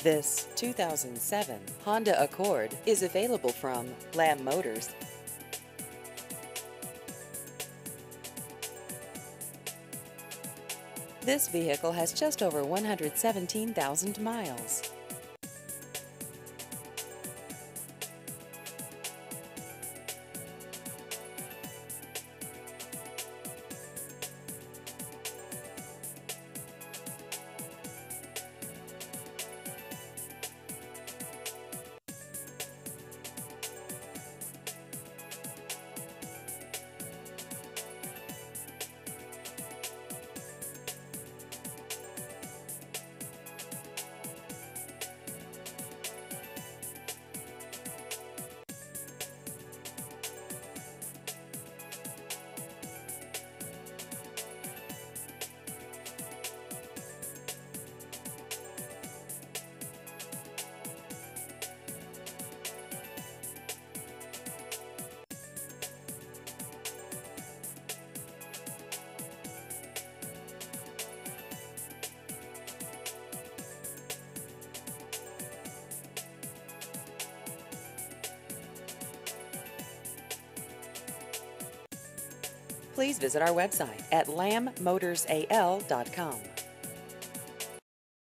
This 2007 Honda Accord is available from Lamb Motors. This vehicle has just over 117,000 miles. Please visit our website at lambmotorsal.com.